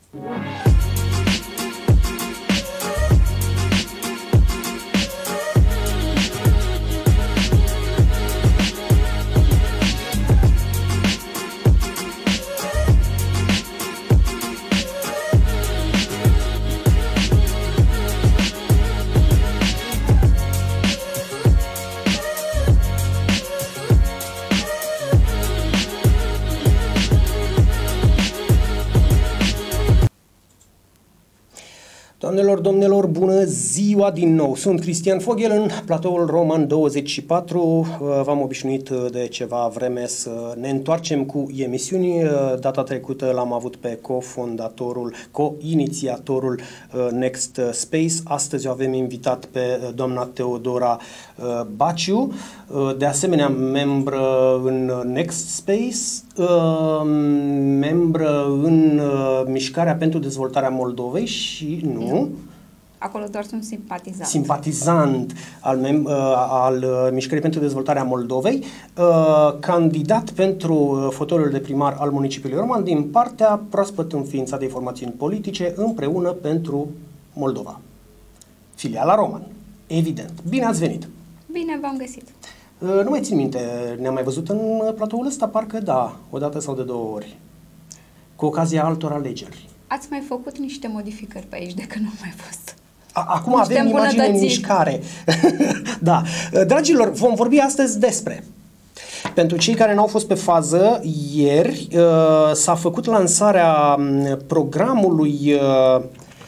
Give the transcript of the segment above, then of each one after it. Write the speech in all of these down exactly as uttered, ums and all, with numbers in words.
Doamnelor, domnilor, bună ziua din nou! Sunt Cristian Foghel în platoul Roman douăzeci și patru. V-am obișnuit de ceva vreme să ne întoarcem cu emisiuni. Data trecută l-am avut pe cofondatorul, co-inițiatorul Next Space. Astăzi o avem invitat pe doamna Teodora Baciu, de asemenea membră în Next Space, membră în Mișcarea pentru Dezvoltarea Moldovei și nu... Acolo doar sunt simpatizant. Simpatizant al, mem al Mișcării pentru Dezvoltarea Moldovei, candidat pentru fotoliul de primar al municipiului Roman din partea proaspăt înființată de formațiuni politice Împreună pentru Moldova. Filiala Roman, evident. Bine ați venit! Bine v-am găsit! Nu mai țin minte, ne-am mai văzut în platoul ăsta? Parcă da, o dată sau de două ori, cu ocazia altor alegeri. Ați mai făcut niște modificări pe aici de când nu mai fost. Acum niște avem imagine în mișcare. Da. Dragilor, vom vorbi astăzi despre... Pentru cei care n-au fost pe fază, ieri uh, s-a făcut lansarea programului uh,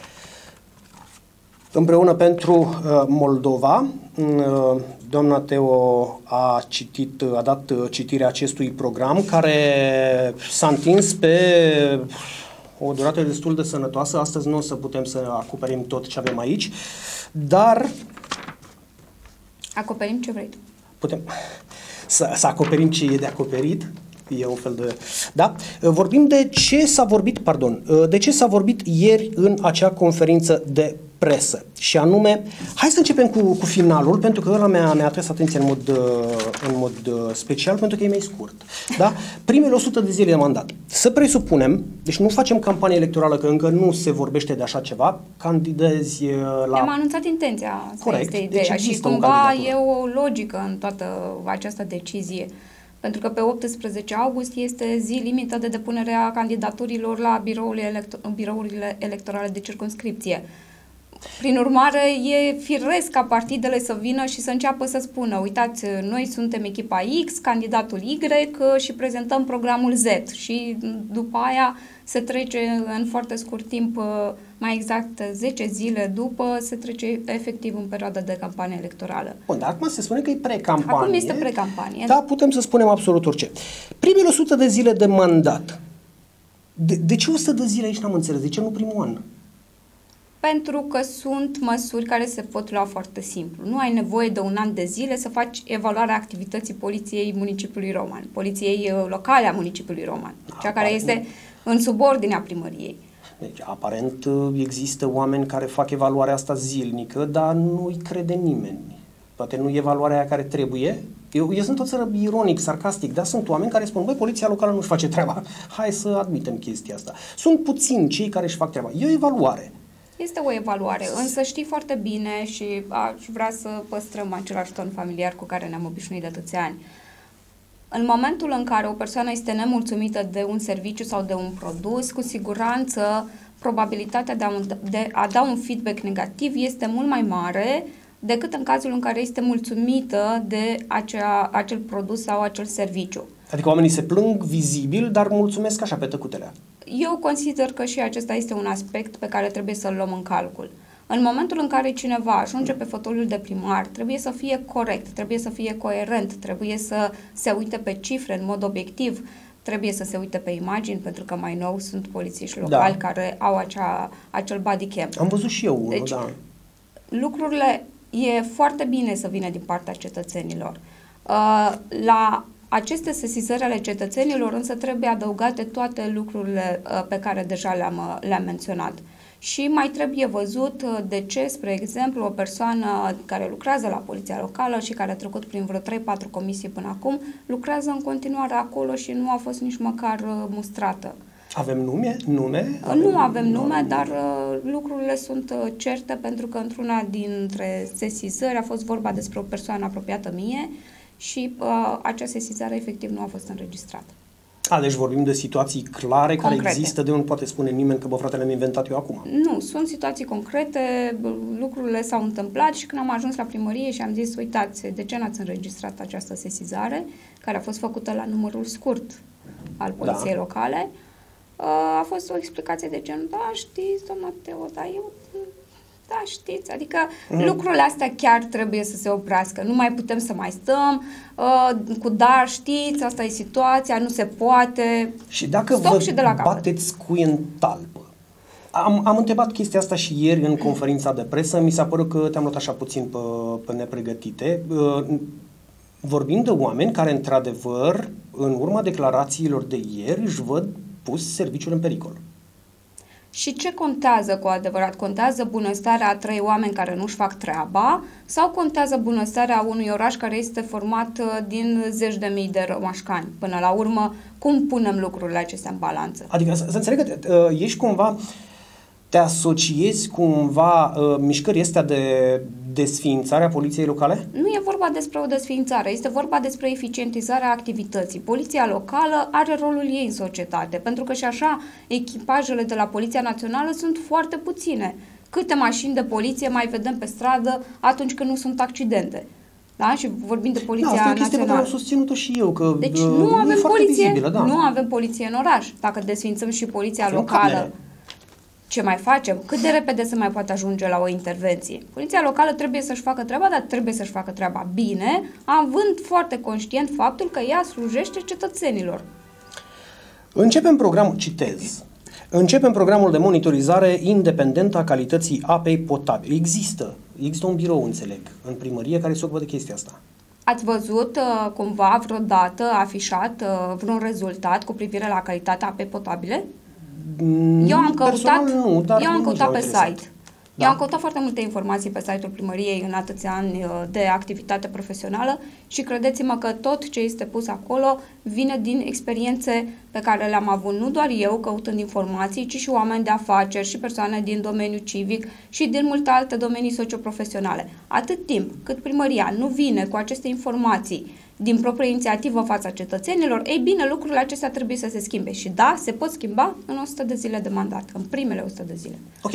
Împreună pentru uh, Moldova. Uh, doamna Teo a citit, a dat citirea acestui program care s-a întins pe o durată destul de sănătoasă. Astăzi nu o să putem să acoperim tot ce avem aici, dar... Acoperim ce vrei tu. Putem să, să acoperim ce e de acoperit. E un fel de... Da? Vorbim de ce s-a vorbit, pardon, de ce s-a vorbit ieri în acea conferință de presă. Și anume, hai să începem cu, cu finalul, pentru că ăla mi-a, mi-a atras atenția în mod, în mod special, pentru că e mai scurt. Da? Primele o sută de zile de mandat. Să presupunem, deci nu facem campanie electorală, că încă nu se vorbește de așa ceva, candidezi la... Am anunțat intenția, asta corect, este ideea. deci și cumva e o logică în toată această decizie. Pentru că pe optsprezece august este zi limită de depunere a candidaturilor la birourile, electo birourile electorale de circumscripție. Prin urmare, e firesc ca partidele să vină și să înceapă să spună: uitați, noi suntem echipa X, candidatul Y și prezentăm programul Z. Și după aia se trece în foarte scurt timp, mai exact zece zile după, se trece efectiv în perioada de campanie electorală. Bun, dar acum se spune că e pre-campanie. Acum este pre-campanie. Da, putem să spunem absolut orice. Primele o sută de zile de mandat. De, de ce o sută de zile aici n-am înțeles? De ce nu primul an? Pentru că sunt măsuri care se pot lua foarte simplu. Nu ai nevoie de un an de zile să faci evaluarea activității Poliției Municipiului Roman, Poliției locale a Municipiului Roman, cea care este în subordinea primăriei. Deci, aparent, există oameni care fac evaluarea asta zilnică, dar nu-i crede nimeni. Poate nu e evaluarea aia care trebuie. Eu, eu sunt o țară ironic, sarcastic, dar sunt oameni care spun: băi, poliția locală nu-și face treaba. Hai să admitem chestia asta. Sunt puțini cei care își fac treaba. E o evaluare. Este o evaluare, însă știi foarte bine și aș vrea să păstrăm același ton familiar cu care ne-am obișnuit de atâția ani. În momentul în care o persoană este nemulțumită de un serviciu sau de un produs, cu siguranță probabilitatea de a, de a da un feedback negativ este mult mai mare decât în cazul în care este mulțumită de acea, acel produs sau acel serviciu. Adică oamenii se plâng vizibil, dar mulțumesc așa pe tăcutelea. Eu consider că și acesta este un aspect pe care trebuie să-l luăm în calcul. În momentul în care cineva ajunge pe fotoliul de primar, trebuie să fie corect, trebuie să fie coerent, trebuie să se uite pe cifre în mod obiectiv, trebuie să se uite pe imagini, pentru că mai nou sunt polițiști locali, da, care au acea, acel body cam. Am văzut și eu unul, deci, da. Lucrurile e foarte bine să vină din partea cetățenilor. Uh, la aceste sesizări ale cetățenilor însă trebuie adăugate toate lucrurile uh, pe care deja le-am uh, le-am menționat. Și mai trebuie văzut uh, de ce, spre exemplu, o persoană care lucrează la poliția locală și care a trecut prin vreo trei patru comisii până acum, lucrează în continuare acolo și nu a fost nici măcar uh, mustrată. Avem nume? nume? Avem nu avem nume, nume, dar uh, lucrurile sunt uh, certe pentru că într-una dintre sesizări a fost vorba despre o persoană apropiată mie și uh, acea sesizare efectiv nu a fost înregistrată. A, deci vorbim de situații clare concrete, care există, de nu poate spune nimeni că, bă, fratele, mi-am inventat eu acum. Nu, sunt situații concrete, lucrurile s-au întâmplat și când am ajuns la primărie și am zis, uitați, de ce n-ați înregistrat această sesizare, care a fost făcută la numărul scurt al poliției da. locale, a fost o explicație de genul, da, știți, doamna Teo, da, eu... Da, știți, adică mm. lucrurile astea chiar trebuie să se oprească. Nu mai putem să mai stăm uh, cu dar, știți, asta e situația, nu se poate. Și dacă Stop vă și de la bateți cui în talpă. Am, am întrebat chestia asta și ieri în conferința de presă, mi s-a părut că te-am luat așa puțin pe, pe nepregătite. Uh, vorbim de oameni care, într-adevăr, în urma declarațiilor de ieri, își văd pus serviciul în pericol. Și ce contează cu adevărat? Contează bunăstarea a trei oameni care nu-și fac treaba sau contează bunăstarea unui oraș care este format din zeci de mii de rămașcani? Până la urmă, cum punem lucrurile acestea în balanță? Adică să, să înțeleg că uh, ești cumva, te asociezi cumva uh, mișcării astea de desființare a poliției locale? Nu e vorba despre o desființare, este vorba despre eficientizarea activității. Poliția locală are rolul ei în societate, pentru că și așa echipajele de la Poliția Națională sunt foarte puține. Câte mașini de poliție mai vedem pe stradă atunci când nu sunt accidente? Da? Și vorbim de Poliția da, Națională. Asta e am susținut-o și eu. Că, deci nu avem poliție, vizibilă, da. nu avem poliție în oraș. Dacă desființăm și Poliția Avem locală... Camere. Ce mai facem? Cât de repede se mai poate ajunge la o intervenție? Poliția locală trebuie să-și facă treaba, dar trebuie să-și facă treaba bine, având foarte conștient faptul că ea slujește cetățenilor. Începem programul, citez, începem programul de monitorizare independentă a calității apei potabile. Există, există un birou, înțeleg, în primărie care se ocupă de chestia asta. Ați văzut uh, cumva vreodată afișat uh, vreun rezultat cu privire la calitatea apei potabile? Eu am căutat, nu, dar eu am căutat pe interesat. site. Da. Eu am căutat foarte multe informații pe site-ul primăriei în atâția ani de activitate profesională și credeți-mă că tot ce este pus acolo vine din experiențe pe care le-am avut nu doar eu căutând informații, ci și oameni de afaceri și persoane din domeniul civic și din multe alte domenii socioprofesionale. Atât timp cât primăria nu vine cu aceste informații din proprie inițiativă în fața cetățenilor, ei bine, lucrurile acestea trebuie să se schimbe. Și da, se pot schimba în o sută de zile de mandat, în primele o sută de zile. Ok.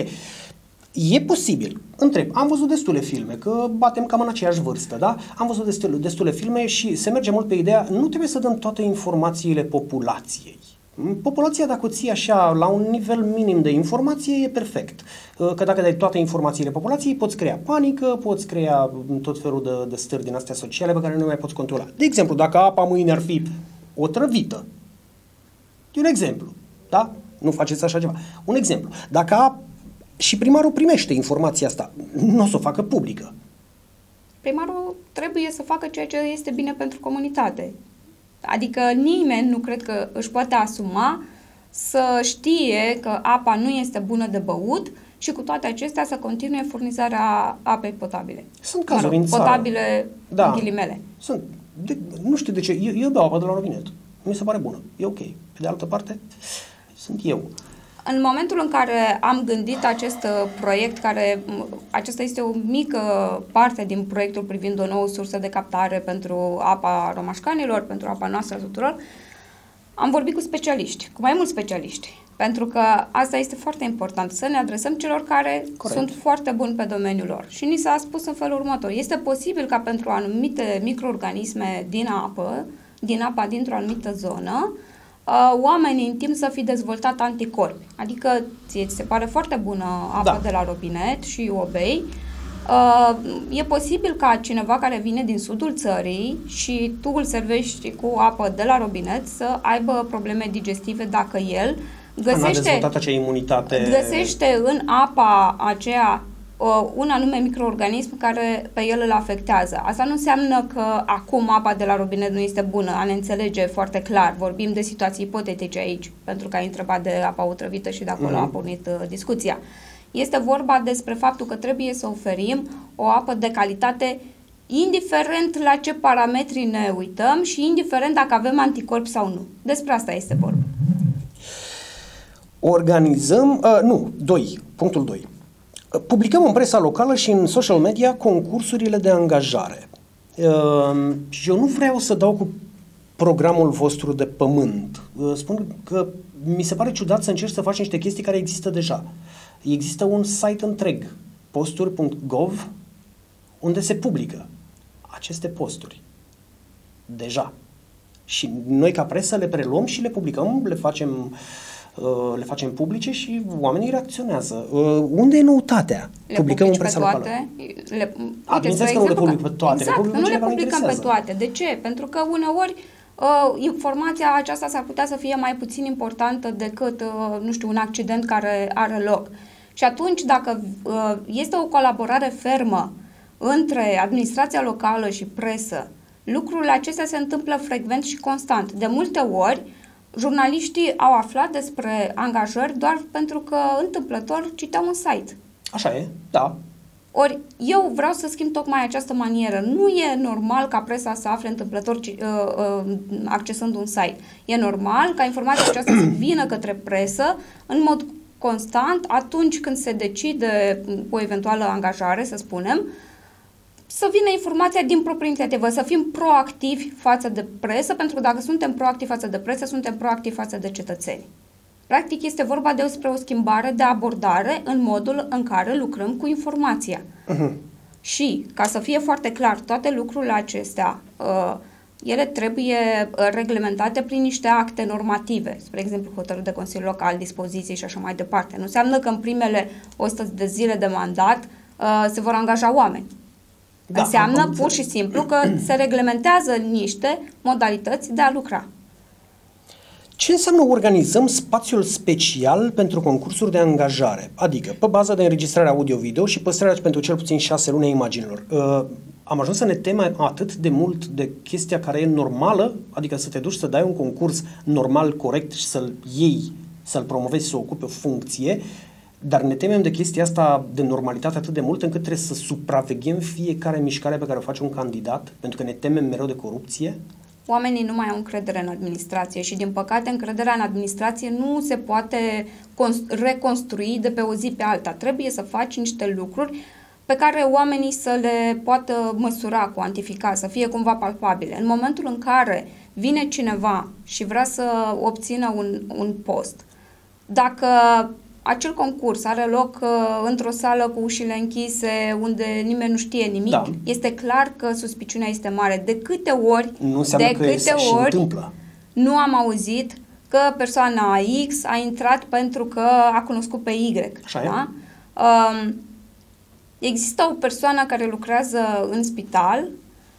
E posibil. Întreb, am văzut destule filme, că batem cam în aceeași vârstă, da? Am văzut destule, destule filme și se merge mult pe ideea, nu trebuie să dăm toate informațiile populației. Populația, dacă o ții așa, la un nivel minim de informație, e perfect. Că dacă dai toate informațiile populației, poți crea panică, poți crea tot felul de, de stări din astea sociale pe care nu mai poți controla. De exemplu, dacă apa mâine ar fi otrăvită, e un exemplu, da? Nu faceți așa ceva. Un exemplu. Dacă a, și primarul primește informația asta, nu o să o facă publică. Primarul trebuie să facă ceea ce este bine pentru comunitate. Adică nimeni nu cred că își poate asuma să știe că apa nu este bună de băut și cu toate acestea să continue furnizarea apei potabile. Sunt cazuri mă rog, în țară. Potabile, da. în ghilimele. Sunt. De, nu știu de ce. Eu, eu beau apă de la robinet. Mi se pare bună. E ok. Pe de altă parte, sunt eu. În momentul în care am gândit acest proiect, care acesta este o mică parte din proiectul privind o nouă sursă de captare pentru apa romașcanilor, pentru apa noastră a tuturor, am vorbit cu specialiști, cu mai mulți specialiști, pentru că asta este foarte important, să ne adresăm celor care Corect. sunt foarte buni pe domeniul lor. Și ni s-a spus în felul următor, este posibil ca pentru anumite microorganisme din apă, din apa dintr-o anumită zonă, Uh, oamenii în timp să fi dezvoltat anticorpi. Adică ție ți se pare foarte bună apa da. de la robinet și o bei. Uh, e posibil ca cineva care vine din sudul țării și tu îl servești cu apă de la robinet să aibă probleme digestive dacă el găsește, acea imunitate. găsește în apa aceea Uh, un anume microorganism care pe el îl afectează. Asta nu înseamnă că acum apa de la robinet nu este bună, a ne înțelege foarte clar. Vorbim de situații ipotetice aici, pentru că ai întrebat de apa otrăvită și de acolo mm-hmm. a pornit uh, discuția. Este vorba despre faptul că trebuie să oferim o apă de calitate indiferent la ce parametri ne uităm și indiferent dacă avem anticorpi sau nu. Despre asta este vorba. Organizăm, uh, nu, doi, punctul doi. Publicăm în presa locală și în social media concursurile de angajare. Uh, eu nu vreau să dau cu programul vostru de pământ. Uh, spun că mi se pare ciudat să încerci să faci niște chestii care există deja. Există un site întreg, posturi punct gov, unde se publică aceste posturi. Deja. Și noi ca presă le preluăm și le publicăm, le facem, uh, le facem publice și oamenii reacționează. Uh, unde e noutatea? Le publicăm în publici presa pe toate? locală. Le, A, bineînțeles că nu le public pe toate. Exact, le nu le publicăm publicăm pe toate. De ce? Pentru că uneori uh, informația aceasta s-ar putea să fie mai puțin importantă decât, uh, nu știu, un accident care are loc. Și atunci, dacă uh, este o colaborare fermă între administrația locală și presă, lucrurile acestea se întâmplă frecvent și constant. De multe ori, jurnaliștii au aflat despre angajări doar pentru că întâmplător citeau un site. Așa e, da. Ori eu vreau să schimb tocmai această manieră. Nu e normal ca presa să afle întâmplător uh, uh, accesând un site. E normal ca informația aceasta să vină către presă în mod constant atunci când se decide o eventuală angajare, să spunem, să vină informația din proprie inițiativă, să fim proactivi față de presă, pentru că dacă suntem proactivi față de presă, suntem proactivi față de cetățeni. Practic este vorba despre o schimbare de abordare în modul în care lucrăm cu informația. Uh-huh. Și, ca să fie foarte clar, toate lucrurile acestea, uh, ele trebuie reglementate prin niște acte normative, spre exemplu hotărâri de Consiliu Local, dispoziții și așa mai departe. Nu înseamnă că în primele o sută de zile de mandat uh, se vor angaja oameni. Da, înseamnă pur și simplu că se reglementează niște modalități de a lucra. Ce înseamnă organizăm spațiul special pentru concursuri de angajare? Adică, pe bază de înregistrare audio-video și păstrarea pentru cel puțin șase luni a imaginilor. Uh, am ajuns să ne temem atât de mult de chestia care e normală, adică să te duci să dai un concurs normal, corect și să-l iei, să-l promovezi, să ocupe o funcție, dar ne temem de chestia asta de normalitate atât de mult încât trebuie să supraveghem fiecare mișcare pe care o face un candidat, pentru că ne temem mereu de corupție. Oamenii nu mai au încredere în administrație și, din păcate, încrederea în administrație nu se poate reconstrui de pe o zi pe alta. Trebuie să faci niște lucruri pe care oamenii să le poată măsura, cuantifica, să fie cumva palpabile. În momentul în care vine cineva și vrea să obțină un, un post, dacă acel concurs are loc uh, într-o sală cu ușile închise, unde nimeni nu știe nimic, da, este clar că suspiciunea este mare. De câte ori, nu de câte că ori nu am auzit că persoana X a intrat pentru că a cunoscut pe Y. Așa da? uh, există o persoană care lucrează în spital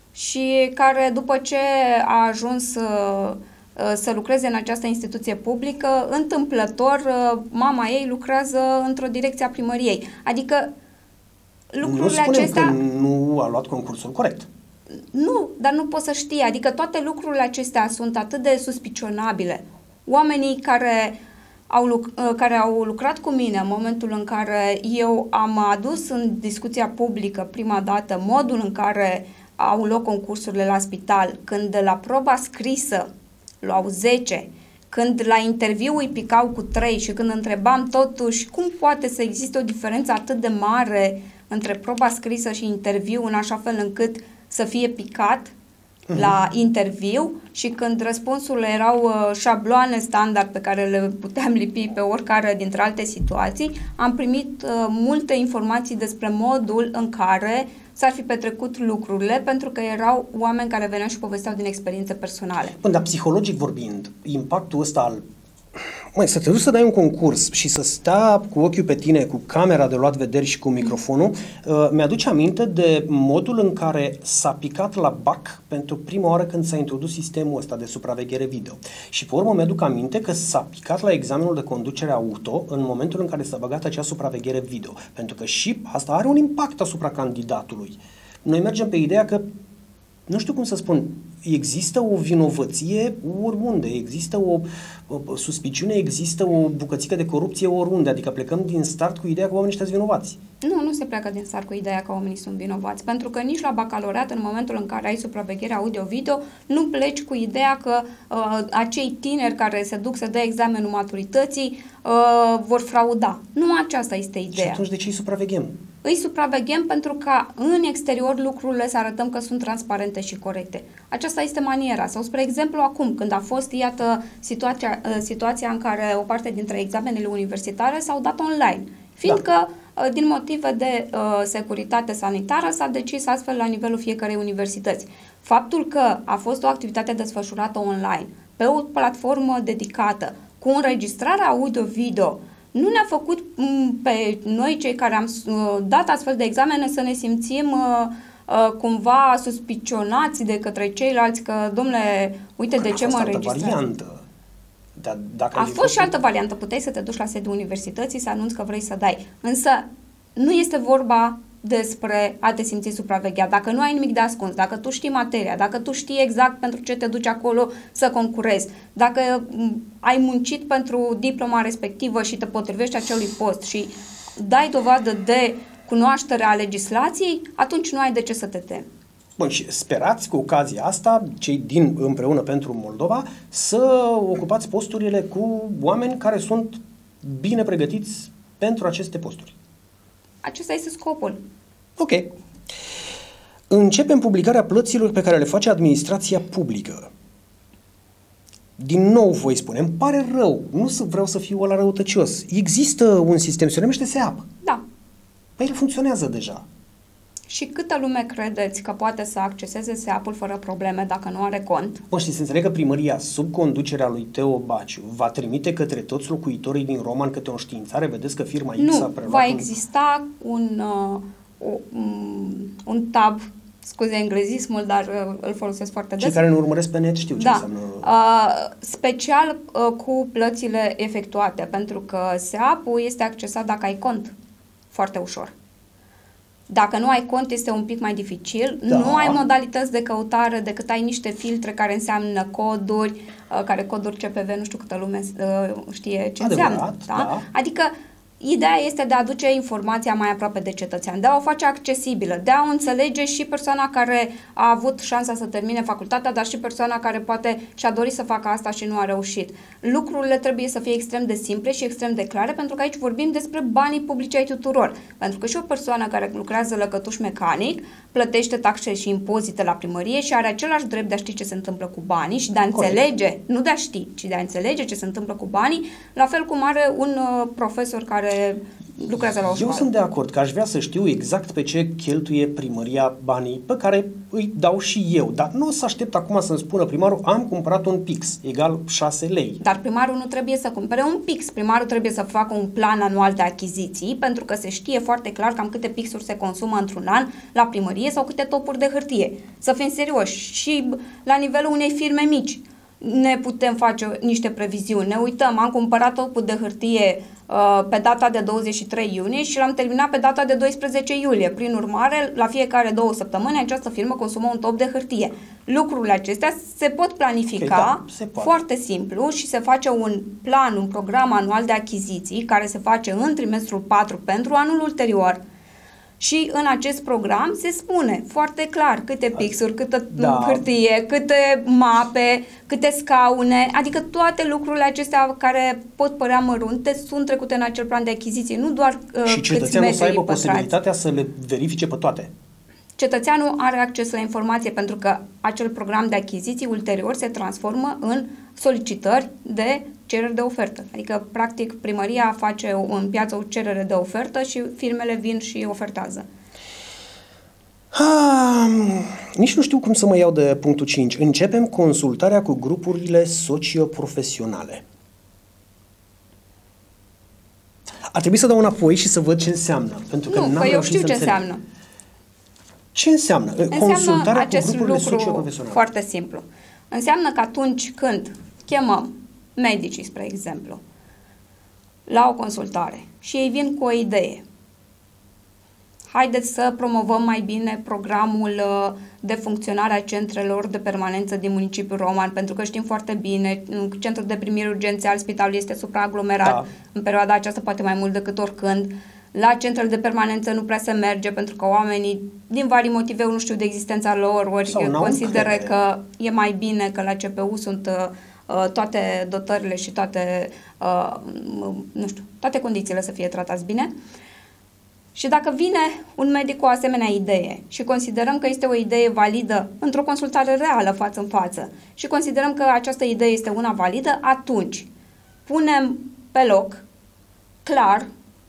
și care, după ce a ajuns uh, să lucreze în această instituție publică, întâmplător mama ei lucrează într-o direcție a primăriei. Adică lucrurile nu spunem acestea... că nu a luat concursul corect. Nu, dar nu poți să știi. Adică toate lucrurile acestea sunt atât de suspicionabile. Oamenii care au, care au lucrat cu mine în momentul în care eu am adus în discuția publică prima dată modul în care au loc concursurile la spital, când de la proba scrisă luau zece, când la interviu îi picau cu trei și când întrebam totuși cum poate să existe o diferență atât de mare între proba scrisă și interviu în așa fel încât să fie picat uh-huh. la interviu, și când răspunsurile erau uh, șabloane standard pe care le puteam lipi pe oricare dintre alte situații, am primit uh, multe informații despre modul în care s-ar fi petrecut lucrurile, pentru că erau oameni care veneau și povesteau din experiențe personale. Bun, dar psihologic vorbind, impactul ăsta al... Măi, să te duci să dai un concurs și să stea cu ochiul pe tine, cu camera de luat vederi și cu microfonul, uh, mi-aduce aminte de modul în care s-a picat la B A C pentru prima oară când s-a introdus sistemul ăsta de supraveghere video. Și pe urmă mi-aduc aminte că s-a picat la examenul de conducere auto în momentul în care s-a băgat acea supraveghere video. Pentru că și asta are un impact asupra candidatului. Noi mergem pe ideea că nu știu cum să spun, există o vinovăție oriunde, există o, o suspiciune, există o bucățică de corupție oriunde, adică plecăm din start cu ideea că oamenii ăștia sunt vinovați. Nu, nu se pleacă din start cu ideea că oamenii sunt vinovați, pentru că nici la bacalaureat, în momentul în care ai supraveghere audio-video, nu pleci cu ideea că uh, acei tineri care se duc să dea examenul maturității uh, vor frauda. Nu aceasta este ideea. Și atunci de ce îi supraveghem? Îi supraveghem pentru ca în exterior lucrurile să arătăm că sunt transparente și corecte. Aceasta este maniera. Sau, spre exemplu, acum, când a fost, iată, situația, situația în care o parte dintre examenele universitare s-au dat online, fiindcă, da. din motive de uh, securitate sanitară, s-a decis astfel la nivelul fiecărei universități. Faptul că a fost o activitate desfășurată online, pe o platformă dedicată, cu înregistrarea audio-video, nu ne-a făcut m, pe noi, cei care am uh, dat astfel de examene, să ne simțim uh, uh, cumva suspicionați de către ceilalți că, domnule, uite că de ce mă înregistrez. variantă. Dar dacă a fost făcut... și altă variantă. Puteai să te duci la sediul universității, să anunți că vrei să dai. Însă nu este vorba despre a te simți supravegheat. Dacă nu ai nimic de ascuns, dacă tu știi materia, dacă tu știi exact pentru ce te duci acolo să concurezi, dacă ai muncit pentru diploma respectivă și te potrivești acelui post și dai dovadă de cunoaștere a legislației, atunci nu ai de ce să te temi. Bun, și sperați cu ocazia asta, cei din Împreună pentru Moldova, să ocupați posturile cu oameni care sunt bine pregătiți pentru aceste posturi. Acesta este scopul. Ok. Începem publicarea plăților pe care le face administrația publică. Din nou voi spune, îmi pare rău, nu vreau să fiu ăla răutăcios. Există un sistem, se numește S E A P. Da. Păi el funcționează deja. Și câtă lume credeți că poate să acceseze S E A P-ul fără probleme dacă nu are cont? Bă, știi, să înțeleg că primăria, sub conducerea lui Teo Baciu, va trimite către toți locuitorii din Roman câte o înștiințare, vedeți că firma X nu, a preluat... va un... exista un, uh, um, un tab, scuze englezismul, dar uh, îl folosesc foarte des. Cei care ne urmăresc pe net știu ce da. înseamnă... Uh, special uh, cu plățile efectuate, pentru că S E A P-ul este accesat dacă ai cont. Foarte ușor. Dacă nu ai cont, este un pic mai dificil. Da. Nu ai modalități de căutare decât ai niște filtre care înseamnă coduri, uh, care coduri C P V, nu știu câtă lume uh, știe ce Adevărat, înseamnă. Da? Da. Adică ideea este de a aduce informația mai aproape de cetățean, de a o face accesibilă, de a o înțelege și persoana care a avut șansa să termine facultatea, dar și persoana care poate și-a dorit să facă asta și nu a reușit. Lucrurile trebuie să fie extrem de simple și extrem de clare, pentru că aici vorbim despre banii publici ai tuturor. Pentru că și o persoană care lucrează lăcătuș mecanic plătește taxe și impozite la primărie și are același drept de a ști ce se întâmplă cu banii și de a înțelege, nu de a ști, ci de a înțelege ce se întâmplă cu banii, la fel cum are un uh, profesor care lucrează la o școală. Eu sunt de acord că aș vrea să știu exact pe ce cheltuie primăria banii pe care îi dau și eu, dar nu o să aștept acum să-mi spună primarul, am cumpărat un pix, egal șase lei. Dar primarul nu trebuie să cumpere un pix, primarul trebuie să facă un plan anual de achiziții, pentru că se știe foarte clar cam câte pixuri se consumă într-un an la primărie sau câte topuri de hârtie. Să fim serioși, și la nivelul unei firme mici ne putem face niște previziuni. Ne uităm, am cumpărat topul de hârtie uh, pe data de douăzeci și trei iunie și l-am terminat pe data de doisprezece iulie. Prin urmare, la fiecare două săptămâni această firmă consumă un top de hârtie. Lucrurile acestea se pot planifica okay, da, se foarte simplu și se face un plan, un program anual de achiziții care se face în trimestrul patru pentru anul ulterior. Și în acest program se spune foarte clar câte pixuri, câte da. hârtie, câte mape, câte scaune, adică toate lucrurile acestea care pot părea mărunte sunt trecute în acel plan de achiziții, nu doar uh, și cetățeanul să aibă posibilitatea să le verifice pe toate. Cetățeanul are acces la informație pentru că acel program de achiziții ulterior se transformă în solicitări de cereri de ofertă. Adică, practic, primăria face în piață o cerere de ofertă și firmele vin și ofertează. Ah, nici nu știu cum să mă iau de punctul cinci. Începem consultarea cu grupurile socioprofesionale. A trebuit să dau înapoi și să văd ce înseamnă. Pentru că nu, n-am că eu știu ce înțeleg. înseamnă. Ce înseamnă? Înseamnă consultarea acest cu grupurile lucru socioprofesionale. foarte simplu. Înseamnă că atunci când chemăm medicii, spre exemplu, la o consultare și ei vin cu o idee, haideți să promovăm mai bine programul de funcționare a centrelor de permanență din municipiul Roman, pentru că știm foarte bine, centrul de primiri urgențe al spitalului este supraaglomerat, da. În perioada aceasta poate mai mult decât oricând. La centrele de permanență nu prea se merge pentru că oamenii, din vari motive, nu știu de existența lor, ori consideră că e mai bine că la C P U sunt uh, toate dotările și toate, uh, nu știu, toate condițiile să fie tratați bine. Și dacă vine un medic cu o asemenea idee și considerăm că este o idee validă într-o consultare reală față în față și considerăm că această idee este una validă, atunci punem pe loc, clar,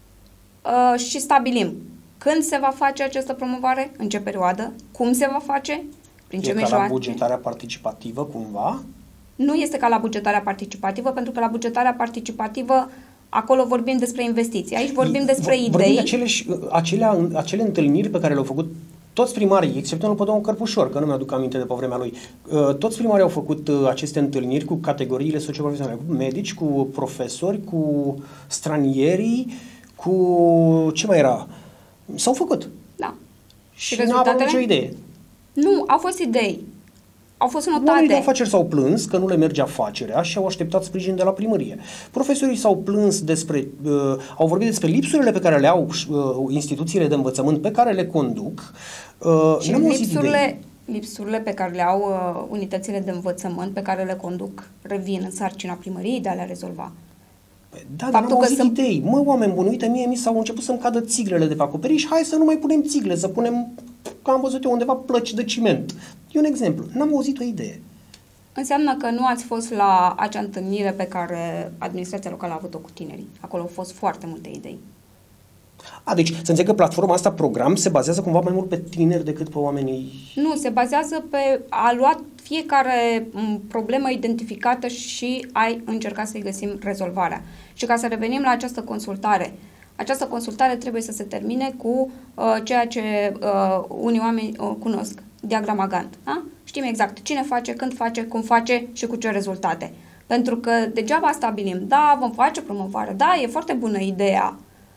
uh, și stabilim când se va face această promovare, în ce perioadă, cum se va face, prin ce mijloace. E ca la bugetarea participativă, cumva? Nu este ca la bugetarea participativă, pentru că la bugetarea participativă acolo vorbim despre investiții. Aici vorbim despre vorbim idei. De acele, acele, acele întâlniri pe care le-au făcut toți primarii, exceptându-l pe domnul Cărpușor, că nu mi-aduc aminte de pe vremea lui, toți primarii au făcut aceste întâlniri cu categoriile socioprofesionale, cu medici, cu profesori, cu stranierii, cu... ce mai era? S-au făcut. Da. Și, și n-a apărut nicio idee. Nu, au fost idei. Au fost notate. Oamenii de afaceri s-au plâns că nu le merge afacerea și au așteptat sprijin de la primărie. Profesorii s-au plâns despre, uh, au vorbit despre lipsurile pe care le au uh, instituțiile de învățământ pe care le conduc. Uh, și lipsurile, lipsurile pe care le au uh, unitățile de învățământ pe care le conduc revin în sarcina primăriei de a le rezolva. Da, dar n-am auzit idei. Mă, oameni buni, uite, mie mi s-au început să-mi cadă țiglele de pe acoperiș, hai să nu mai punem țigle, să punem, că am văzut eu undeva, plăci de ciment. E un exemplu. N-am auzit o idee. Înseamnă că nu ați fost la acea întâlnire pe care administrația locală a avut-o cu tinerii. Acolo au fost foarte multe idei. A, deci să înțeleg că platforma asta, program, se bazează cumva mai mult pe tineri decât pe oamenii... Nu, se bazează pe a lua fiecare problemă identificată și ai încercat să-i găsim rezolvarea. Și ca să revenim la această consultare, această consultare trebuie să se termine cu uh, ceea ce uh, unii oameni uh, cunosc, diagrama Gantt. Da? Știm exact cine face, când face, cum face și cu ce rezultate. Pentru că degeaba stabilim, da, vom face promovare, da, e foarte bună ideea.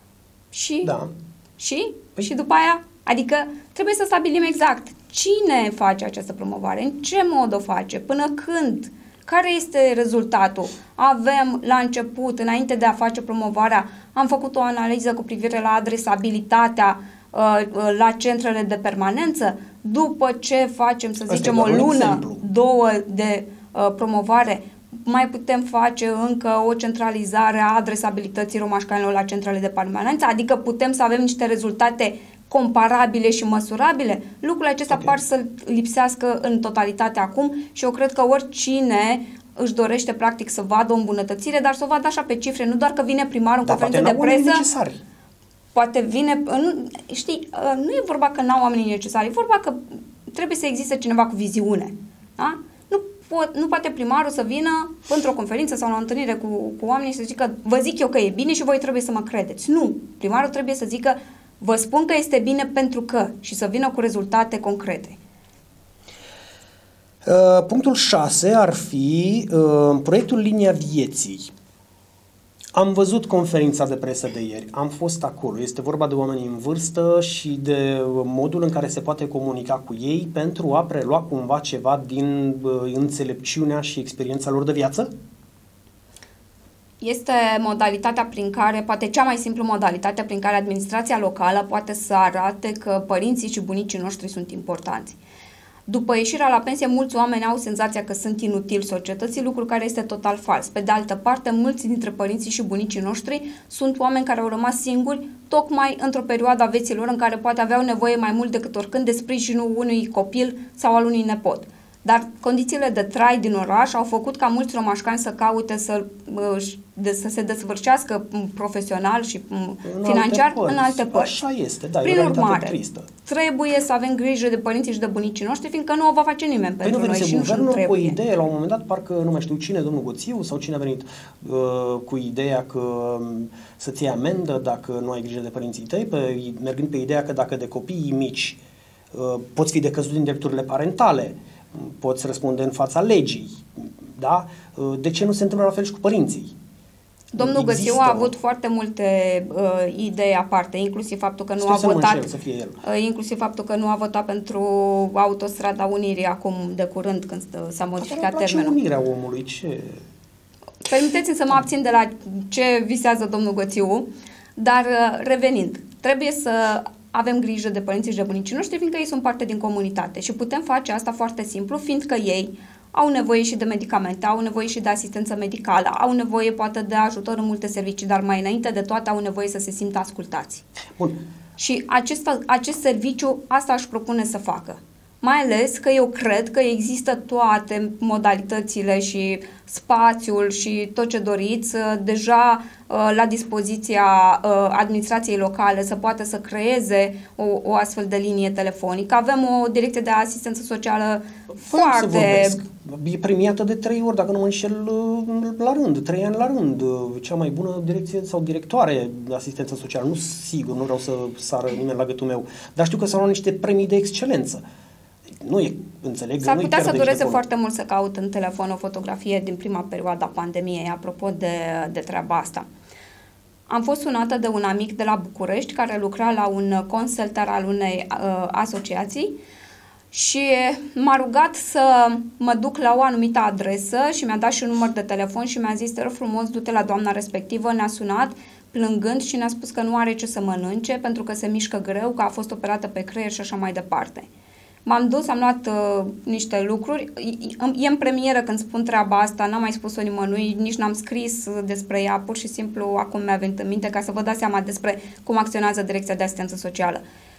Și? Da. Și? Păi... Și după aia? Adică trebuie să stabilim exact cine face această promovare, în ce mod o face, până când, care este rezultatul. Avem la început, înainte de a face promovarea, am făcut o analiză cu privire la adresabilitatea uh, la centrele de permanență. După ce facem, să zicem, o lună, două de uh, promovare, mai putem face încă o centralizare a adresabilității romașcanilor la centrele de permanență, adică putem să avem niște rezultate comparabile și măsurabile. Lucrurile acestea okay. par să lipsească în totalitate acum și eu cred că oricine își dorește practic să vadă o îmbunătățire, dar să o vadă așa pe cifre, nu doar că vine primarul în conferință de presă. Necesari. Poate vine, nu, știi, nu e vorba că n-au oamenii necesari, e vorba că trebuie să existe cineva cu viziune. Da? Nu, pot, nu poate primarul să vină într-o conferință sau la o întâlnire cu, cu oamenii și să zică, vă zic eu că e bine și voi trebuie să mă credeți. Nu, primarul trebuie să zică, vă spun că este bine pentru că, și să vină cu rezultate concrete. Uh, punctul șase ar fi uh, proiectul Linia Vieții. Am văzut conferința de presă de ieri, am fost acolo. Este vorba de oameni în vârstă și de modul în care se poate comunica cu ei pentru a prelua cumva ceva din uh, înțelepciunea și experiența lor de viață? Este modalitatea prin care, poate cea mai simplă modalitate prin care administrația locală poate să arate că părinții și bunicii noștri sunt importanți. După ieșirea la pensie, mulți oameni au senzația că sunt inutili societății, lucru care este total fals. Pe de altă parte, mulți dintre părinții și bunicii noștri sunt oameni care au rămas singuri, tocmai într-o perioadă a vieții lor în care poate aveau nevoie mai mult decât oricând de sprijinul unui copil sau al unui nepot. Dar condițiile de trai din oraș au făcut ca mulți romașcani să caute să, de, să se desfășească profesional și în financiar alte în alte părți. Așa este, da, Prin e o urmare, tristă. Trebuie să avem grijă de părinții și de bunicii noștri, fiindcă nu o va face nimeni păi pentru nu noi și nu guvernul trebuie. Cu o idee, la un moment dat, parcă nu mai știu cine, domnul Goțiu sau cine a venit uh, cu ideea că um, să-ți iei amendă dacă nu ai grijă de părinții tăi, pe, mergând pe ideea că dacă de copiii mici uh, poți fi decăzut din drepturile parentale, poți răspunde în fața legii, da? De ce nu se întâmplă la fel și cu părinții? Domnul Gățiu a avut foarte multe uh, idei aparte, inclusiv faptul că nu a votat, să fie el. Uh, inclusiv faptul că nu a votat pentru autostrada Unirii acum de curând când s-a modificat termenul. Unirea omului, ce? Permiteți-mi să mă abțin de la ce visează domnul Gățiu, dar uh, revenind, trebuie să avem grijă de părinții și de bunicii noștri, fiindcă ei sunt parte din comunitate și putem face asta foarte simplu, fiindcă ei au nevoie și de medicamente, au nevoie și de asistență medicală, au nevoie poate de ajutor în multe servicii, dar mai înainte de toate au nevoie să se simtă ascultați. Bun. Și acest, acest serviciu, asta își propune să facă. Mai ales că eu cred că există toate modalitățile și spațiul și tot ce doriți deja la dispoziția administrației locale să poată să creeze o, o astfel de linie telefonică. Avem o direcție de asistență socială foarte... E premiată de trei ori, dacă nu mă înșel, la rând, trei ani la rând. Cea mai bună direcție sau directoare de asistență socială. Nu sigur, nu vreau să sară nimeni la gâtul meu, dar știu că s-au luat niște premii de excelență. Nu e, înțeleg, S-ar putea să dureze foarte mult să caut în telefon o fotografie din prima perioadă a pandemiei, apropo de, de treaba asta. Am fost sunată de un amic de la București care lucra la un call center al unei uh, asociații și m-a rugat să mă duc la o anumită adresă și mi-a dat și un număr de telefon și mi-a zis, te rog frumos, du-te la doamna respectivă, ne-a sunat plângând și ne-a spus că nu are ce să mănânce pentru că se mișcă greu, că a fost operată pe creier și așa mai departe. M-am dus, am luat uh, niște lucruri, e în premieră când spun treaba asta, n-am mai spus-o nimănui, nici n-am scris despre ea, pur și simplu acum mi-a venit în minte ca să vă dați seama despre cum acționează Direcția de Asistență Socială.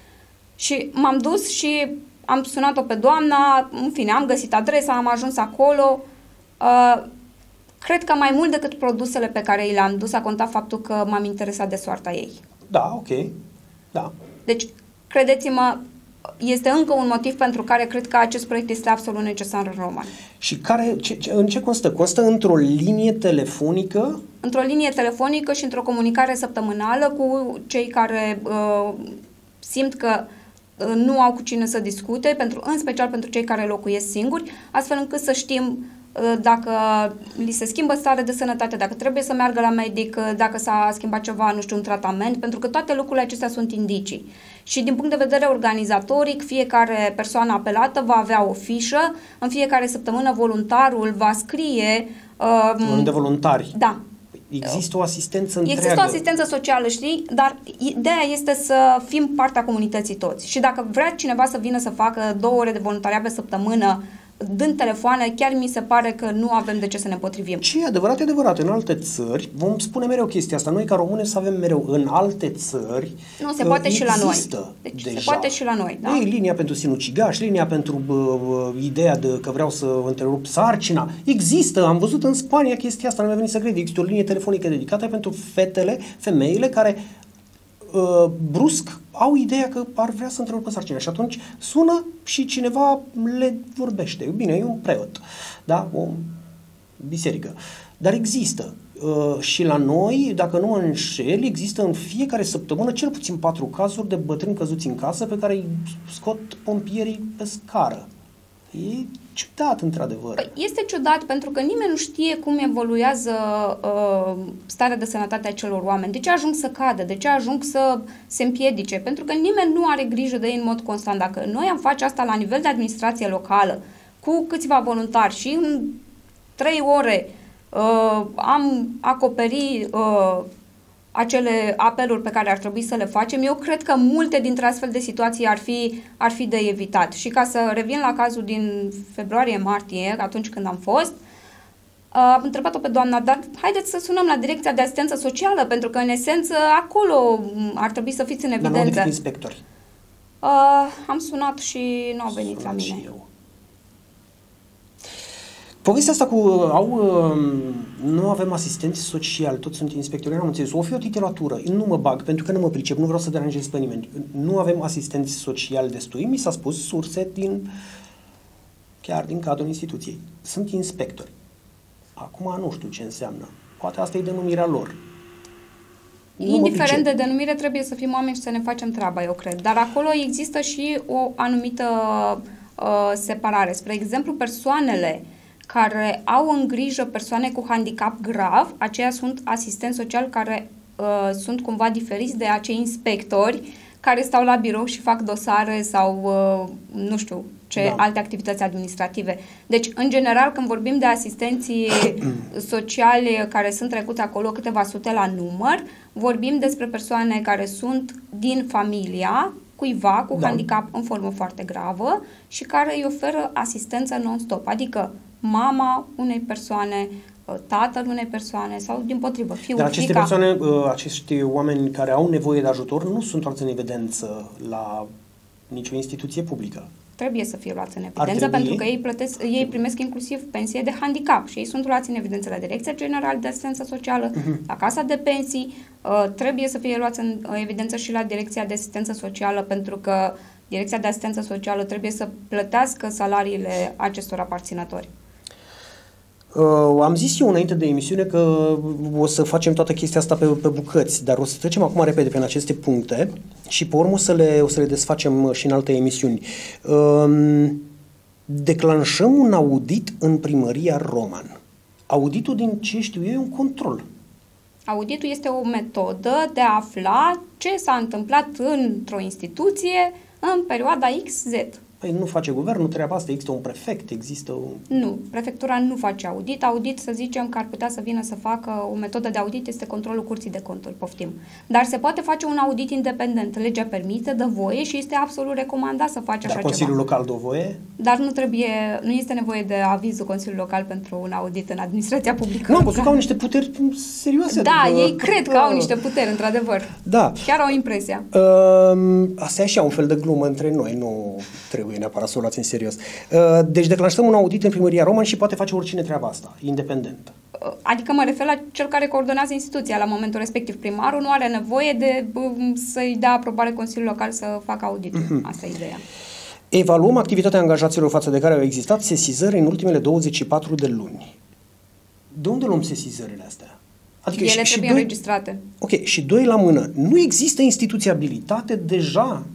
Și m-am dus și am sunat-o pe doamna, în fine, am găsit adresa, am ajuns acolo. Uh, cred că mai mult decât produsele pe care i le-am dus, a contat faptul că m-am interesat de soarta ei. Da, ok, da. Deci, credeți-mă, este încă un motiv pentru care cred că acest proiect este absolut necesar în România. Și care, ce, ce, în ce constă? Constă într-o linie telefonică? Într-o linie telefonică și într-o comunicare săptămânală cu cei care uh, simt că uh, nu au cu cine să discute, pentru, în special pentru cei care locuiesc singuri, astfel încât să știm uh, dacă li se schimbă starea de sănătate, dacă trebuie să meargă la medic, uh, dacă s-a schimbat ceva, nu știu, un tratament, pentru că toate lucrurile acestea sunt indicii. Și din punct de vedere organizatoric, fiecare persoană apelată va avea o fișă, în fiecare săptămână voluntarul va scrie... Uh, de voluntari. Da. Există o asistență întreagă. Există o asistență socială, știi? Dar ideea este să fim partea comunității toți. Și dacă vrea cineva să vină să facă două ore de voluntariat pe săptămână, dând telefoane, chiar mi se pare că nu avem de ce să ne potrivim. Ce e adevărat, e adevărat. În alte țări, vom spune mereu chestia asta, noi ca români să avem mereu în alte țări. Nu, se poate și la noi. Deci deja. Se poate și la noi, da? Ei, linia pentru sinucigaș, linia pentru bă, bă, ideea de că vreau să întrerup sarcina. Există, am văzut în Spania chestia asta, nu mi-a venit să cred. Există o linie telefonică dedicată pentru fetele, femeile care Uh, brusc au ideea că ar vrea să întrerupă sarcina și atunci sună și cineva le vorbește. Bine, e un preot, da? O biserică. Dar există. Uh, și la noi, dacă nu mă înșel, există în fiecare săptămână cel puțin patru cazuri de bătrâni căzuți în casă pe care îi scot pompierii pe scară. E ciudat, într-adevăr. Păi este ciudat pentru că nimeni nu știe cum evoluează uh, starea de sănătate a celor oameni. De ce ajung să cadă? De ce ajung să se împiedice? Pentru că nimeni nu are grijă de ei în mod constant. Dacă noi am face asta la nivel de administrație locală, cu câțiva voluntari și în trei ore uh, am acoperi uh, acele apeluri pe care ar trebui să le facem, eu cred că multe dintre astfel de situații ar fi, ar fi de evitat. Și ca să revin la cazul din februarie-martie, atunci când am fost, am întrebat-o pe doamna, dar haideți să sunăm la Direcția de Asistență Socială, pentru că, în esență, acolo ar trebui să fiți în evidență. Dar nu au inspectori. Uh, am sunat și nu au venit sunat la mine. Eu. Povestea asta cu au, nu avem asistenți sociali, toți sunt inspectori, n-am înțeles, o fi o titulatură, nu mă bag pentru că nu mă pricep, nu vreau să deranjez pe nimeni. Nu avem asistenți sociali destui, mi s-a spus surse din, chiar din cadrul instituției. Sunt inspectori. Acum nu știu ce înseamnă. Poate asta e denumirea lor. Nu Indiferent de denumire, trebuie să fim oameni și să ne facem treaba, eu cred. Dar acolo există și o anumită uh, separare. Spre exemplu, persoanele care au în grijă persoane cu handicap grav, aceia sunt asistenți sociali care uh, sunt cumva diferiți de acei inspectori care stau la birou și fac dosare sau uh, nu știu ce da. alte activități administrative. Deci, în general, când vorbim de asistenții sociali care sunt trecuți acolo câteva sute la număr, vorbim despre persoane care sunt din familia cuiva cu da. handicap în formă foarte gravă și care îi oferă asistență non-stop, adică mama unei persoane, tatăl unei persoane sau dimpotrivă, fiul, Dar aceste fiica. persoane, acești oameni care au nevoie de ajutor nu sunt luați în evidență la nicio instituție publică. Trebuie să fie luați în evidență pentru că ei, plătesc, ei primesc inclusiv pensie de handicap și ei sunt luați în evidență la Direcția Generală de Asistență Socială, uh-huh. la Casa de Pensii, uh, trebuie să fie luați în evidență și la Direcția de Asistență Socială pentru că Direcția de Asistență Socială trebuie să plătească salariile acestor aparținători. Uh, am zis eu înainte de emisiune că o să facem toată chestia asta pe, pe bucăți, dar o să trecem acum repede pe aceste puncte și pe urmă o să le, o să le desfacem și în alte emisiuni. Uh, declanșăm un audit în Primăria Roman. Auditul, din ce știu eu, e un control. Auditul este o metodă de a afla ce s-a întâmplat într-o instituție în perioada X Z. Păi nu face guvernul treaba asta, există un prefect, există un... Nu, prefectura nu face audit. Audit, să zicem că ar putea să vină să facă o metodă de audit, este controlul Curții de Conturi, poftim. Dar se poate face un audit independent. Legea permite, dă voie și este absolut recomandat să faci așa Dar Consiliul ceva. Local dă voie? Dar nu trebuie, nu este nevoie de avizul Consiliului Local pentru un audit în administrația publică. Nu, am văzut că au niște puteri serioase. Da, adică... ei cred că au niște puteri, într-adevăr. Da. Chiar au impresia. Uh, asta e așa un fel de glumă între noi, nu trebuie neapărat să o luați în serios. Uh, deci declanșăm un audit în Primăria Roman și poate face oricine treaba asta, independent. Adică mă refer la cel care coordonează instituția la momentul respectiv. Primarul nu are nevoie de um, să-i dea aprobare Consiliul Local să facă auditul. Uh-huh. Asta e ideea. Evaluăm activitatea angajaților față de care au existat sesizări în ultimele douăzeci și patru de luni. De unde luăm sesizările astea? Adică Ele și, trebuie și doi... înregistrate. Ok, și doi la mână. Nu există instituțiabilitate deja?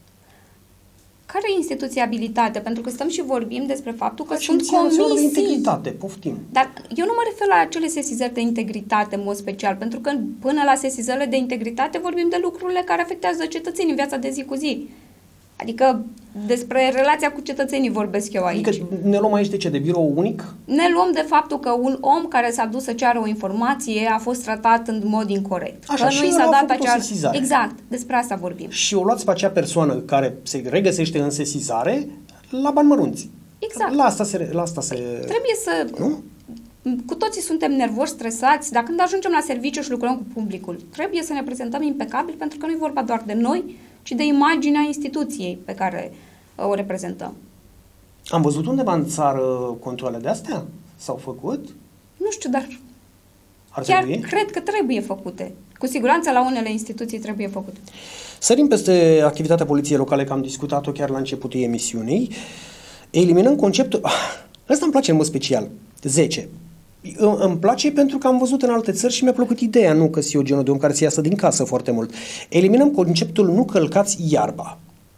Care e instituțiabilitate? Pentru că stăm și vorbim despre faptul că da, sunt comisii. De integritate, poftim. Dar eu nu mă refer la acele sesizări de integritate în mod special, pentru că până la sesizările de integritate vorbim de lucrurile care afectează cetățenii în viața de zi cu zi. Adică despre relația cu cetățenii vorbesc eu aici. Adică ne luăm aici de ce? De birou unic? Ne luăm de faptul că un om care s-a dus să ceară o informație a fost tratat în mod incorrect. Așa, că și nu i s-a dat acea... o sesizare. Exact, despre asta vorbim. Și o luați pe acea persoană care se regăsește în sesizare la bani mărunți. Exact. La asta se... La asta se... Trebuie să... Nu? Cu toții suntem nervoși, stresați, dar când ajungem la serviciu și lucrăm cu publicul, trebuie să ne prezentăm impecabil pentru că nu e vorba doar de noi, ci de imaginea instituției pe care uh, o reprezentăm. Am văzut undeva în țară controale de astea? S-au făcut? Nu știu, dar Ar chiar trebui? cred că trebuie făcute. Cu siguranță la unele instituții trebuie făcute. Sărim peste activitatea poliției locale, că am discutat-o chiar la începutul emisiunii. Eliminăm conceptul... Ăsta îmi place în mod special. zece. Îmi place pentru că am văzut în alte țări și mi-a plăcut ideea, nu că sunt eu genul de om care să iasă din casă foarte mult. Eliminăm conceptul nu călcați iarba.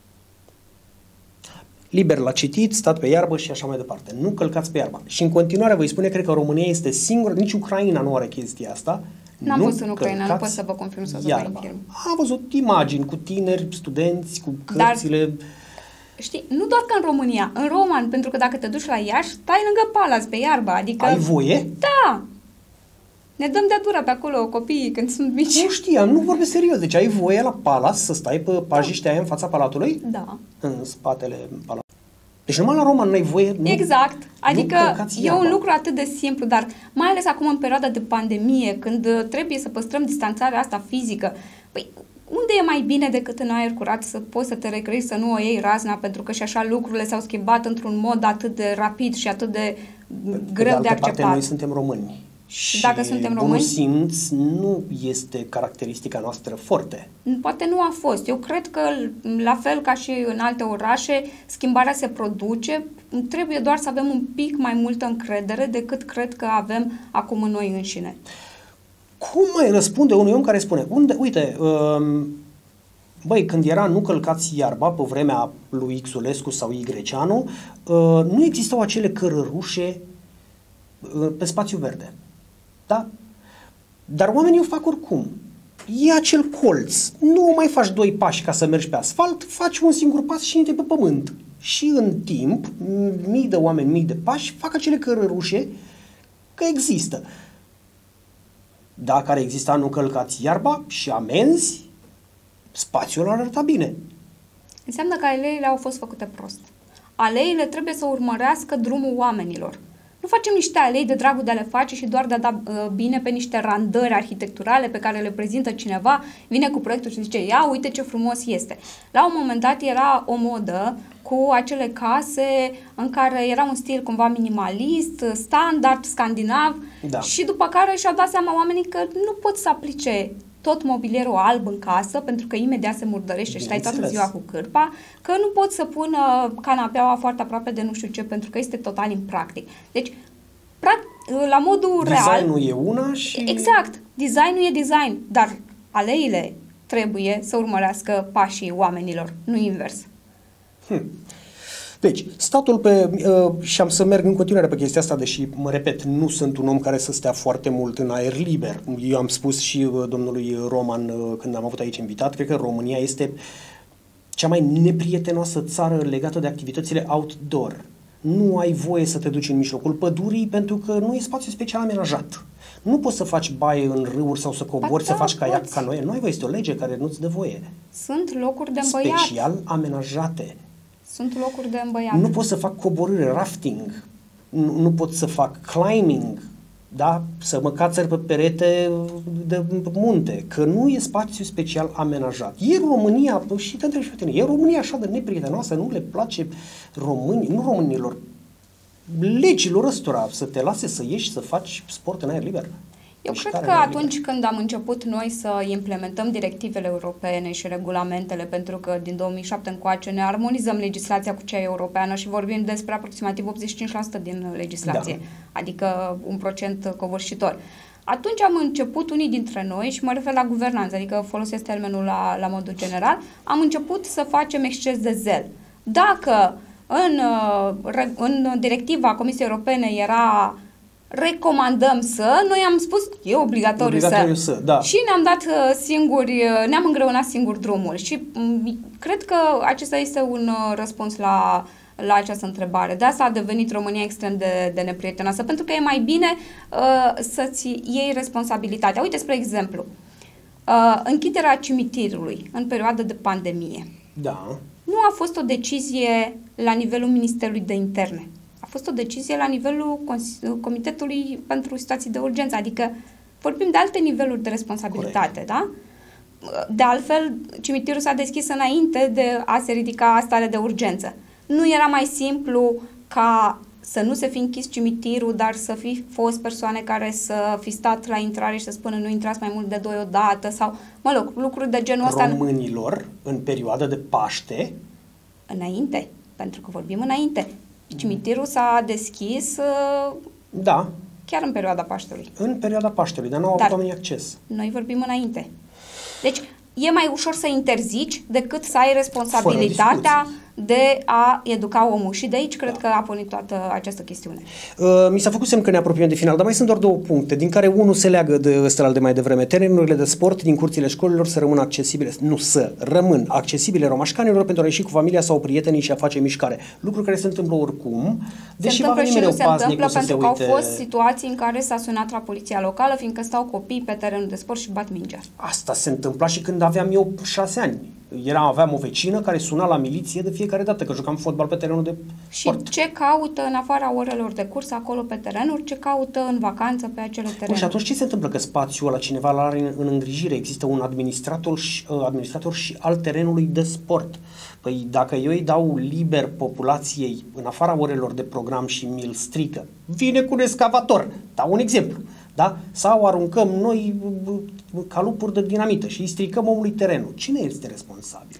Liber la citit, stat pe iarbă și așa mai departe. Nu călcați pe iarba. Și în continuare voi spune, cred că România este singură, nici Ucraina nu are chestia asta. N-am fost în Ucraina, nu pot să vă confirm sau să vă infirm. Am văzut imagini cu tineri, studenți, cu cărțile... Dar... Știi, nu doar că în România, în Roman, pentru că dacă te duci la Iași, stai lângă Palas, pe iarbă, adică... Ai voie? Da! Ne dăm de-a dura pe acolo copiii când sunt mici. Nu știam, nu vorbesc serios. Deci ai voie la Palas să stai pe pajiștea aia în fața palatului? Da. În spatele palatului. Deci numai la Roman n-ai voie... Nu, exact. Adică nu e un lucru atât de simplu, dar mai ales acum în perioada de pandemie, când trebuie să păstrăm distanțarea asta fizică, păi... Unde e mai bine decât în aer curat să poți să te recreezi, să nu o iei razna, pentru că și așa lucrurile s-au schimbat într-un mod atât de rapid și atât de greu de, de acceptat. Parte, noi suntem români. Și dacă suntem români, bunul simț nu este caracteristica noastră forte. Poate nu a fost. Eu cred că, la fel ca și în alte orașe, schimbarea se produce. Trebuie doar să avem un pic mai multă încredere decât cred că avem acum în noi înșine. Cum mai răspunde unui om care spune, unde, uite, um, băi, când era nu călcați iarba pe vremea lui Xulescu sau Igreceanu, uh, nu existau acele cărărușe pe spațiu verde. Da? Dar oamenii o fac oricum. E acel colț. Nu mai faci doi pași ca să mergi pe asfalt, faci un singur pas și intri pe pământ. Și în timp, mii de oameni, mii de pași, fac acele cărărușe că există. Dacă ar exista, nu călcați iarba și amenzi, spațiul ar arăta bine. Înseamnă că aleile au fost făcute prost. Aleile trebuie să urmărească drumul oamenilor. Nu facem niște alei de dragul de a le face și doar de a da uh, bine pe niște randări arhitecturale pe care le prezintă cineva, vine cu proiectul și zice, ia uite ce frumos este. La un moment dat era o modă cu acele case în care era un stil cumva minimalist, standard, scandinav, da. Și după care și-au dat seama oamenii că nu pot să aplice tot mobilierul alb în casă, pentru că imediat se murdărește și stai toată ziua cu cârpa, că nu pot să pună canapeaua foarte aproape de nu știu ce, pentru că este total impractic. Deci, la modul real... Designul e una și... Exact, designul e design, dar aleile trebuie să urmărească pașii oamenilor, nu invers. Hmm. Deci, statul pe, uh, și am să merg în continuare pe chestia asta, deși, mă repet, nu sunt un om care să stea foarte mult în aer liber. Eu am spus și uh, domnului Roman uh, când am avut aici invitat, cred că România este cea mai neprietenoasă țară legată de activitățile outdoor. Nu ai voie să te duci în mijlocul pădurii pentru că nu e spațiu special amenajat. Nu poți să faci baie în râuri sau să cobori, să faci caiac, canoe. Nu ai voie, este o lege care nu-ți dă voie. Sunt locuri de îmbăiat. Special amenajate. Sunt locuri de îmbăiat. Nu pot să fac coborâre, rafting, nu, nu pot să fac climbing, da? Să mă cațăr pe perete de munte, că nu e spațiu special amenajat. E România, și te întrebi și pe tine, e România așa de neprietenoasă, nu le place românii, nu românilor, legilor ăstora să te lase să ieși să faci sport în aer liber? Eu cred că atunci când am început noi să implementăm directivele europene și regulamentele, pentru că din două mii șapte încoace ne armonizăm legislația cu cea europeană și vorbim despre aproximativ optzeci și cinci la sută din legislație, da. Adică un procent covârșitor. Atunci am început unii dintre noi, și mă refer la guvernanță, adică folosesc termenul la, la modul general, am început să facem exces de zel. Dacă în, în directiva Comisiei Europene era recomandăm să, noi am spus e obligatoriu, obligatoriu să, să da. Și ne-am dat singuri, ne-am îngreunat singur drumul și m- cred că acesta este un răspuns la, la această întrebare. De asta a devenit România extrem de, de neprietenoasă, pentru că e mai bine uh, să-ți iei responsabilitatea. Uite, spre exemplu, uh, închiderea cimitirului în perioada de pandemie. Da. Nu a fost o decizie la nivelul Ministerului de Interne. A fost o decizie la nivelul Comitetului pentru Situații de Urgență, adică vorbim de alte niveluri de responsabilitate, corect. Da? De altfel, cimitirul s-a deschis înainte de a se ridica starea de urgență. Nu era mai simplu ca să nu se fi închis cimitirul, dar să fi fost persoane care să fi stat la intrare și să spună nu intrați mai mult de doi odată sau, mă rog, lucruri de genul ăsta. Românilor, în perioada de Paște? Înainte, pentru că vorbim înainte. Cimitirul s-a deschis da. Chiar în perioada Paștelui. În perioada Paștelui, dar nu au avut oamenii acces. Noi vorbim înainte. Deci, e mai ușor să interzici decât să ai responsabilitatea de a educa omul. Și de aici cred da. Că a pornit toată această chestiune. Uh, mi s-a făcut semn că ne apropiem de final, dar mai sunt doar două puncte, din care unul se leagă de ăsta de mai devreme. Terenurile de sport din curțile școlilor să rămână accesibile, nu să, rămân accesibile romașcanilor pentru a ieși cu familia sau prietenii și a face mișcare. Lucruri care se întâmplă oricum, deși se întâmplă și nu se întâmplă pentru că uite... au fost situații în care s-a sunat la poliția locală, fiindcă stau copii pe terenul de sport și bat mingea. Asta se întâmpla și când aveam eu șase ani. Era, aveam o vecină care suna la miliție de fiecare dată că jucam fotbal pe terenul de sport. Și ce caută în afara orelor de curs acolo pe terenuri, ce caută în vacanță pe acele terenuri. Bun, și atunci ce se întâmplă? Că spațiul ăla cineva l are în, în îngrijire, există un administrator și, uh, administrator și al terenului de sport. Păi dacă eu îi dau liber populației în afara orelor de program și mi-l strică, vine cu un excavator. Dau un exemplu. Da? Sau aruncăm noi calupuri de dinamită și îi stricăm omului terenul. Cine este responsabil?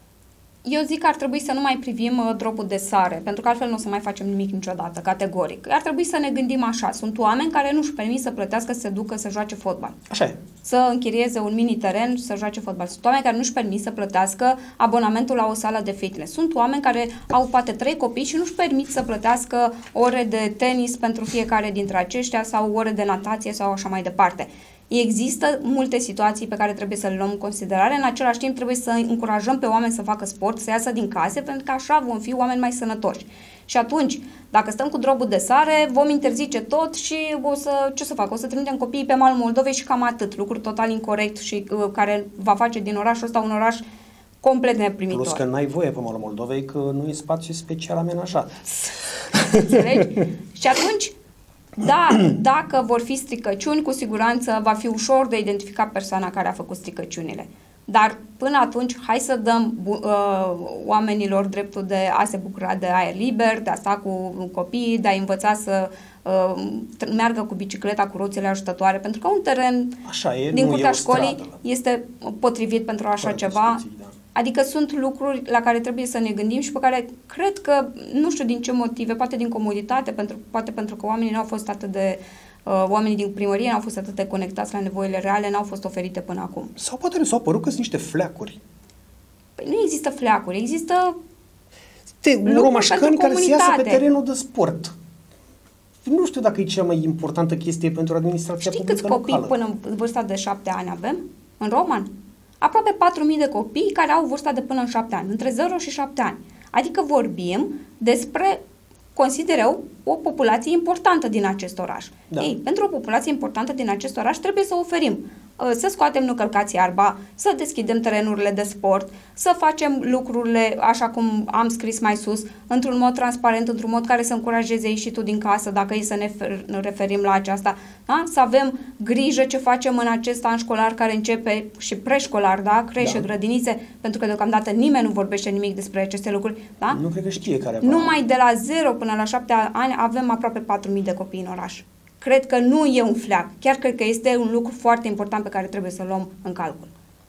Eu zic că ar trebui să nu mai privim uh, dropul de sare, pentru că altfel nu o să mai facem nimic niciodată, categoric. Ar trebui să ne gândim așa. Sunt oameni care nu își permit să plătească să se ducă să joace fotbal. Așa e. să închirieze un mini-teren și să joace fotbal. Sunt oameni care nu-și permit să plătească abonamentul la o sală de fitness. Sunt oameni care au poate trei copii și nu-și permit să plătească ore de tenis pentru fiecare dintre aceștia sau ore de natație sau așa mai departe. Există multe situații pe care trebuie să le luăm în considerare. În același timp trebuie să încurajăm pe oameni să facă sport, să iasă din case, pentru că așa vom fi oameni mai sănătoși. Și atunci, dacă stăm cu drobul de sare, vom interzice tot și o să, ce să fac? O să trimitem copiii pe malul Moldovei și cam atât. Lucru total incorect și uh, care va face din orașul ăsta un oraș complet neprimitor. Plus că n-ai voie pe malul Moldovei, că nu e spațiu special amenajat. Înțelegi? Și atunci, da, dacă vor fi stricăciuni, cu siguranță va fi ușor de identificat persoana care a făcut stricăciunile. Dar până atunci, hai să dăm uh, oamenilor dreptul de a se bucura de aer liber, de a sta cu copiii, de a învăța să uh, meargă cu bicicleta, cu roțile ajutătoare, pentru că un teren așa e, din curtea e școlii este potrivit pentru așa Fără ceva. Da. Adică sunt lucruri la care trebuie să ne gândim și pe care cred că, nu știu din ce motive, poate din comoditate, pentru, poate pentru că oamenii nu au fost atât de Uh, oamenii din primărie n-au fost atât de conectați la nevoile reale, n-au fost oferite până acum. Sau poate nu s-au părut că sunt niște fleacuri. Păi nu există fleacuri, există Te, romașcani care se iasă pe terenul de sport. Nu știu dacă e cea mai importantă chestie pentru administrația Știi publică câți copii locală. până în vârsta de șapte ani avem în Roman? Aproape patru mii de copii care au vârsta de până în șapte ani, între zero și șapte ani. Adică vorbim despre, consider eu, o populație importantă din acest oraș. Da. Ei, pentru o populație importantă din acest oraș trebuie să oferim, să scoatem nu călcați iarba, să deschidem terenurile de sport, să facem lucrurile așa cum am scris mai sus, într-un mod transparent, într-un mod care să încurajeze ieșitul din casă, dacă e să ne referim la aceasta, da? Să avem grijă ce facem în acest an școlar care începe și preșcolar, da? Creșe, da. Grădinițe, pentru că deocamdată nimeni nu vorbește nimic despre aceste lucruri. Da? Nu cred că știe care. Numai de la zero până la șapte ani avem aproape patru mii de copii în oraș. Cred că nu e un fleac. Chiar cred că este un lucru foarte important pe care trebuie să-l luăm în calcul.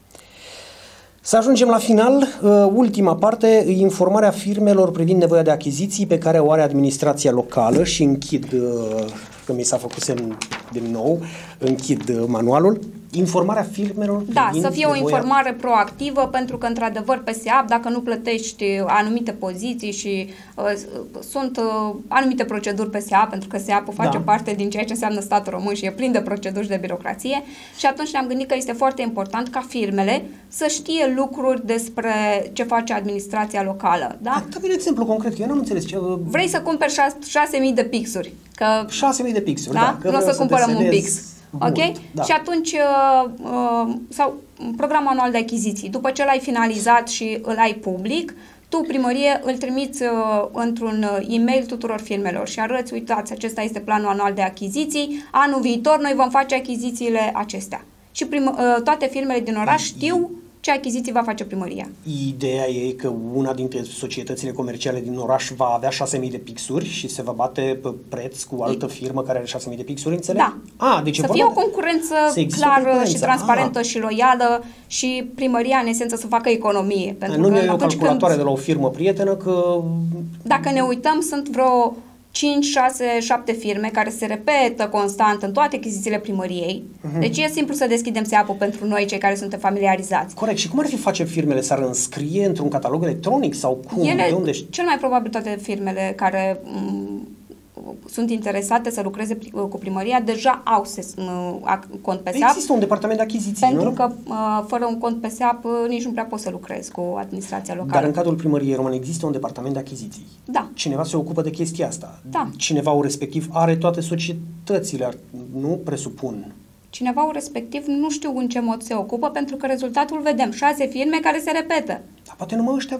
Să ajungem la final. Uh, ultima parte, informarea firmelor privind nevoia de achiziții pe care o are administrația locală și închid, uh, că mi s-a făcut semn din nou, închid uh, manualul. Informarea firmelor Da, privind să fie nevoia... o informare proactivă, pentru că, într-adevăr, pe S E A P, dacă nu plătești anumite poziții și uh, sunt uh, anumite proceduri pe S E A P, pentru că S E A P face da. parte din ceea ce înseamnă statul român și e plin de proceduri de birocrație, și atunci ne-am gândit că este foarte important ca firmele să știe lucruri despre ce face administrația locală. Da? Da, un exemplu concret, că eu n-am înțeles. Ce... Vrei să cumperi șase mii de pixuri. Că, șase mii de pixuri, da. da? Că nu o să, să cumpărăm un pix. Bun, ok? Da. Și atunci, uh, uh, sau programul anual de achiziții, după ce l-ai finalizat și îl ai public, tu, primărie, îl trimiți uh, într-un e-mail tuturor firmelor și arăți, uitați, acesta este planul anual de achiziții, anul viitor noi vom face achizițiile acestea. Și prim, uh, toate firmele din oraș știu ce achiziții va face primăria. Ideea e că una dintre societățile comerciale din oraș va avea șase mii de pixuri și se va bate pe preț cu altă firmă care are șase mii de pixuri, înțeleg? Da. A, deci să fie o concurență clară concurență. și transparentă A. și loială și primăria, în esență, să facă economie. Pentru nu că e o calculatoare când... de la o firmă prietenă că... Dacă ne uităm, sunt vreo cinci, șase, șapte firme care se repetă constant în toate achizițiile primăriei. Uh-huh. Deci e simplu să deschidem S E A P-ul pentru noi, cei care suntem familiarizați. Corect. Și cum ar fi face firmele? S-ar înscrie într-un catalog electronic sau cum? Ele, de unde? Cel mai probabil toate firmele care m- sunt interesate să lucreze cu primăria deja au ses, m- cont pe S E A P. Există un departament de achiziții, pentru nu? că uh, fără un cont pe S E A P nici nu prea poți să lucrezi cu administrația locală. Dar în cadrul primăriei române există un departament de achiziții. Da. Cineva se ocupă de chestia asta. Da. Cineva respectiv are toate societățile, nu presupun. Cineva respectiv nu știu în ce mod se ocupă, pentru că rezultatul vedem. Șase firme care se repetă. Dar poate numai ăștia...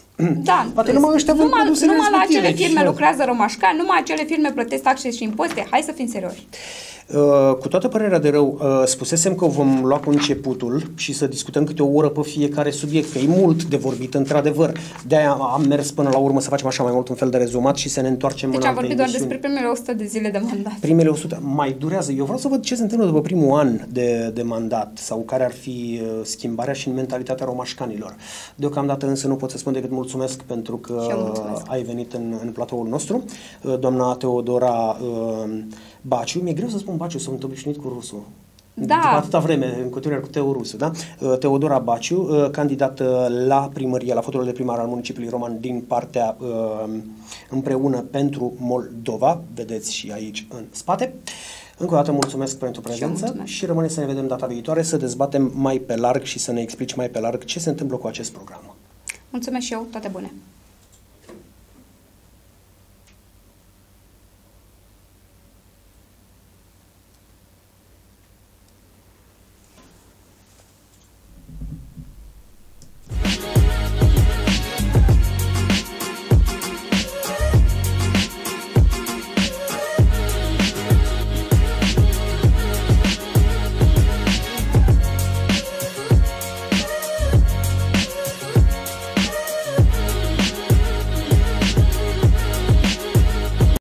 Da, poate numai ăștia numai, numai la acele firme și... lucrează romașcani, numai acele firme plătesc taxe și impozite. Hai să fim serioși. Uh, cu toată părerea de rău, uh, spusesem că vom lua cu începutul și să discutăm câte o oră pe fiecare subiect, că e mult de vorbit, într-adevăr. De-aia am mers până la urmă să facem așa mai mult un fel de rezumat și să ne întoarcem deci în alte vorbit doar emisiuni. despre primele o sută de zile de mandat. Primele o sută mai durează. Eu vreau să văd ce se întâmplă după primul an de, de mandat sau care ar fi uh, schimbarea și în mentalitatea romașcanilor. Deocamdată însă nu pot să spun decât mulțumesc pentru că ai venit în, în platoul nostru. Uh, doamna Teodora uh, Baciu, mi-e greu să spun Baciu, sunt obișnuit cu rusul. Da. După atâta vreme, în continuare cu Teo Rusu, da? Teodora Baciu, candidată la primărie, la fotolul de primar al municipiului Roman din partea Împreună pentru Moldova, vedeți și aici în spate. Încă o dată mulțumesc pentru prezență și, și rămâne să ne vedem data viitoare, să dezbatem mai pe larg și să ne explici mai pe larg ce se întâmplă cu acest program. Mulțumesc și eu, toate bune!